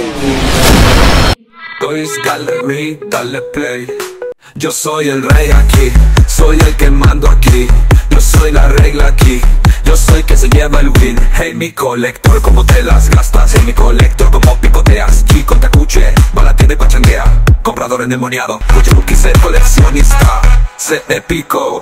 Toys Gallery, dale play. Yo soy el rey aquí, soy el que mando aquí. Yo soy la regla aquí, yo soy que se lleva el win. Hey mi colector, como te las gastas. Hey mi colector, como picoteas. Chico tacuche, va a la tienda y pachanguea. Comprador endemoniado, mucho quise coleccionista. Se épico.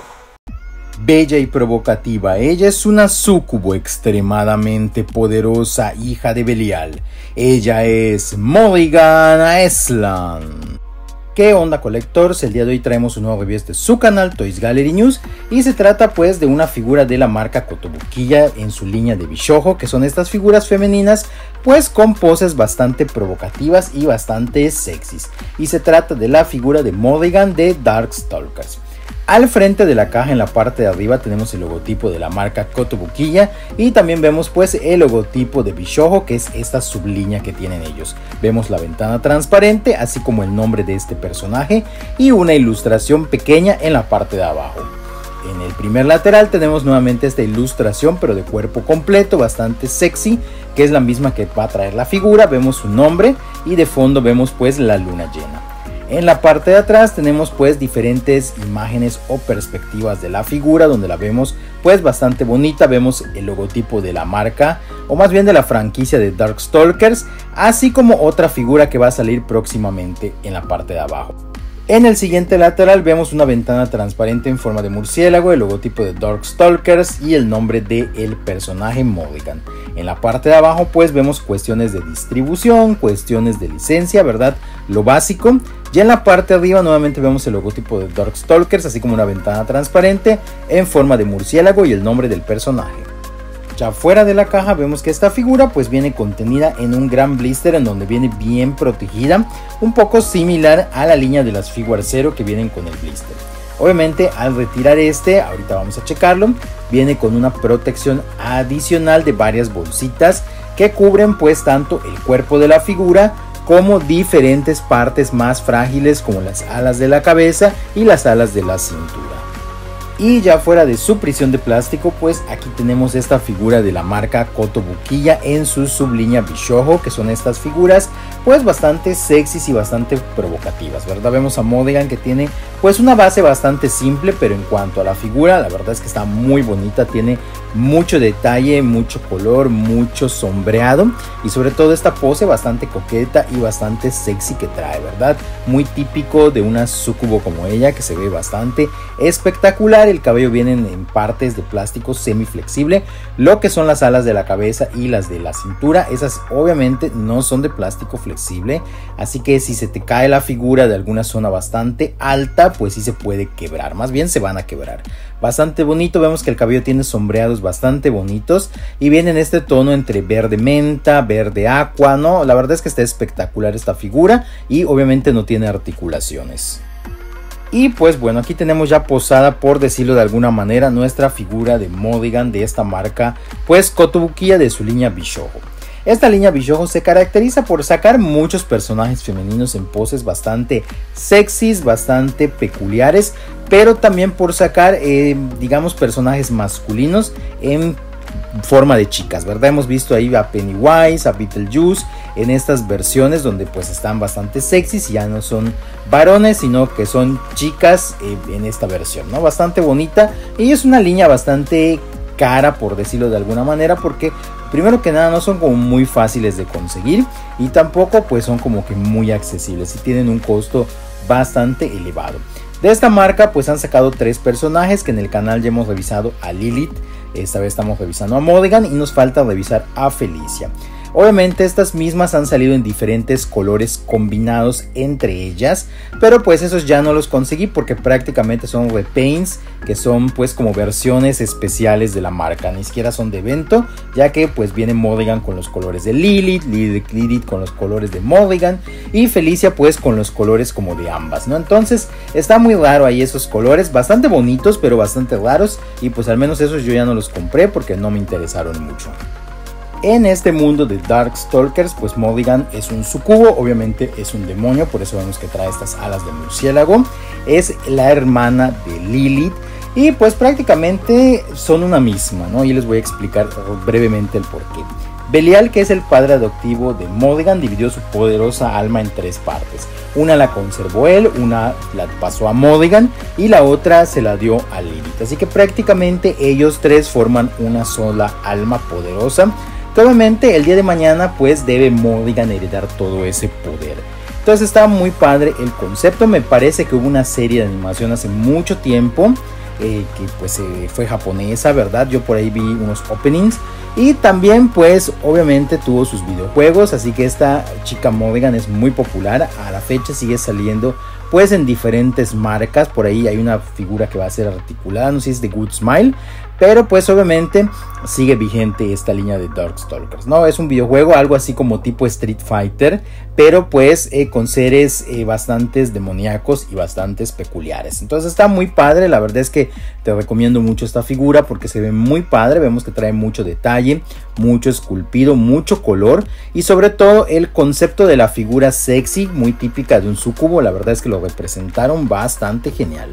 Bella y provocativa, ella es una súcubo extremadamente poderosa, hija de Belial. Ella es Mulligan Aeslan. ¿Qué onda, colectores? El día de hoy traemos un nuevo review de su canal Toys Gallery News, y se trata pues de una figura de la marca Kotobukiya en su línea de Bishoujo, que son estas figuras femeninas pues con poses bastante provocativas y bastante sexys, y se trata de la figura de Mulligan de Darkstalkers. Al frente de la caja, en la parte de arriba, tenemos el logotipo de la marca Kotobukiya, y también vemos pues el logotipo de Bishoujo, que es esta sublínea que tienen ellos. Vemos la ventana transparente, así como el nombre de este personaje y una ilustración pequeña en la parte de abajo. En el primer lateral tenemos nuevamente esta ilustración, pero de cuerpo completo, bastante sexy, que es la misma que va a traer la figura. Vemos su nombre y de fondo vemos pues la luna llena. En la parte de atrás tenemos pues diferentes imágenes o perspectivas de la figura, donde la vemos pues bastante bonita. Vemos el logotipo de la marca, o más bien de la franquicia de Darkstalkers, así como otra figura que va a salir próximamente en la parte de abajo. En el siguiente lateral vemos una ventana transparente en forma de murciélago, el logotipo de Darkstalkers y el nombre del personaje Mulligan. En la parte de abajo pues vemos cuestiones de distribución, cuestiones de licencia, ¿verdad? Lo básico. Y en la parte de arriba nuevamente vemos el logotipo de Darkstalkers, así como una ventana transparente en forma de murciélago y el nombre del personaje. Ya fuera de la caja vemos que esta figura pues viene contenida en un gran blister, en donde viene bien protegida, un poco similar a la línea de las Figuarts Zero que vienen con el blister. Obviamente al retirar ahorita vamos a checarlo, viene con una protección adicional de varias bolsitas que cubren pues tanto el cuerpo de la figura como diferentes partes más frágiles, como las alas de la cabeza y las alas de la cintura. Y ya fuera de su prisión de plástico, pues aquí tenemos esta figura de la marca Kotobukiya en su sublínea Bishoujo, que son estas figuras pues bastante sexys y bastante provocativas, ¿verdad? Vemos a Mulligan, que tiene pues una base bastante simple, pero en cuanto a la figura, la verdad es que está muy bonita, tiene mucho detalle, mucho color, mucho sombreado, y sobre todo esta pose bastante coqueta y bastante sexy que trae, ¿verdad? Muy típico de una súcubo como ella, que se ve bastante espectacular. El cabello viene en partes de plástico semiflexible, lo que son las alas de la cabeza y las de la cintura. Esas obviamente no son de plástico flexible, así que si se te cae la figura de alguna zona bastante alta, pues sí se puede quebrar, más bien se van a quebrar. Bastante bonito, vemos que el cabello tiene sombreados bastante bonitos y viene en este tono entre verde menta, verde aqua, ¿no? La verdad es que está espectacular esta figura, y obviamente no tiene articulaciones. Y pues bueno, aquí tenemos ya posada, por decirlo de alguna manera, nuestra figura de Mulligan de esta marca pues Kotobukiya, de su línea Bishoujo. Esta línea Bishoujo se caracteriza por sacar muchos personajes femeninos en poses bastante sexys, bastante peculiares, pero también por sacar digamos personajes masculinos en forma de chicas, ¿verdad? Hemos visto ahí a Pennywise, a Beetlejuice en estas versiones donde pues están bastante sexys y ya no son varones, sino que son chicas en esta versión, ¿no? Bastante bonita, y es una línea bastante cara, por decirlo de alguna manera, porque primero que nada no son como muy fáciles de conseguir, y tampoco pues son como que muy accesibles y tienen un costo bastante elevado. De esta marca pues han sacado 3 personajes, que en el canal ya hemos revisado a Lilith. Esta vez estamos revisando a Mulligan y nos falta revisar a Felicia. Obviamente estas mismas han salido en diferentes colores combinados entre ellas, pero pues esos ya no los conseguí porque prácticamente son repaints, que son pues como versiones especiales de la marca, ni siquiera son de evento, ya que pues viene Mulligan con los colores de Lilith con los colores de Mulligan y Felicia pues con los colores como de ambas, ¿no? Entonces está muy raro ahí esos colores, bastante bonitos pero bastante raros, y pues al menos esos yo ya no los compré porque no me interesaron mucho. En este mundo de Darkstalkers, pues Mulligan es un sucubo, obviamente es un demonio, por eso vemos que trae estas alas de murciélago. Es la hermana de Lilith y pues prácticamente son una misma, ¿no? Y les voy a explicar brevemente el porqué. Belial, que es el padre adoptivo de Mulligan, dividió su poderosa alma en 3 partes. Una la conservó él, una la pasó a Mulligan y la otra se la dio a Lilith. Así que prácticamente ellos 3 forman una sola alma poderosa. Que obviamente el día de mañana pues debe Mulligan heredar todo ese poder. Entonces está muy padre el concepto. Me parece que hubo una serie de animación hace mucho tiempo. Que pues fue japonesa, ¿verdad? Yo por ahí vi unos openings. Y también pues obviamente tuvo sus videojuegos. Así que esta chica Mulligan es muy popular. A la fecha sigue saliendo pues en diferentes marcas. Por ahí hay una figura que va a ser articulada, no sé si es de Good Smile. Pero pues obviamente sigue vigente esta línea de Darkstalkers, ¿no? Es un videojuego algo así como tipo Street Fighter, pero pues con seres bastantes demoníacos y bastantes peculiares. Entonces está muy padre, la verdad es que te recomiendo mucho esta figura porque se ve muy padre. Vemos que trae mucho detalle, mucho esculpido, mucho color y sobre todo el concepto de la figura sexy, muy típica de un sucubo. La verdad es que lo representaron bastante genial.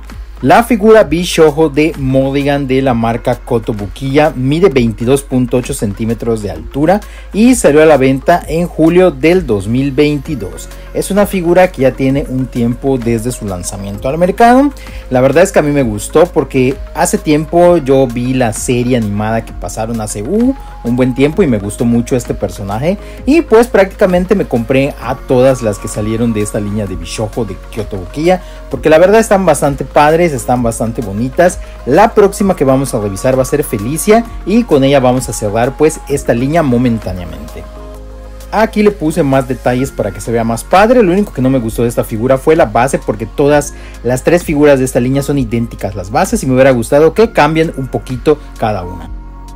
La figura Bishoujo de Mulligan de la marca Kotobukiya mide 22.8 centímetros de altura y salió a la venta en julio del 2022. Es una figura que ya tiene un tiempo desde su lanzamiento al mercado. La verdad es que a mí me gustó porque hace tiempo yo vi la serie animada que pasaron hace un buen tiempo y me gustó mucho este personaje. Y pues prácticamente me compré a todas las que salieron de esta línea de Bishoujo de Kotobukiya porque la verdad están bastante padres, están bastante bonitas. La próxima que vamos a revisar va a ser Felicia y con ella vamos a cerrar pues esta línea momentáneamente. Aquí le puse más detalles para que se vea más padre. Lo único que no me gustó de esta figura fue la base porque todas las 3 figuras de esta línea son idénticas las bases y me hubiera gustado que cambien un poquito cada una.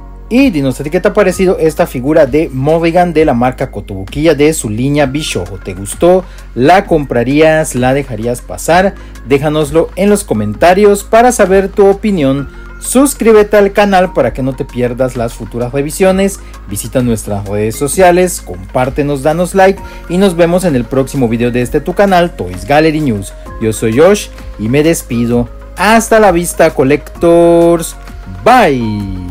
Y dinos a ti qué te ha parecido esta figura de Mulligan de la marca Kotobukiya de su línea Bishoujo. ¿Te gustó? ¿La comprarías? ¿La dejarías pasar? Déjanoslo en los comentarios para saber tu opinión. Suscríbete al canal para que no te pierdas las futuras revisiones. Visita nuestras redes sociales, compártenos, danos like y nos vemos en el próximo video de tu canal Toys Gallery News. Yo soy Josh y me despido. Hasta la vista, collectors. Bye.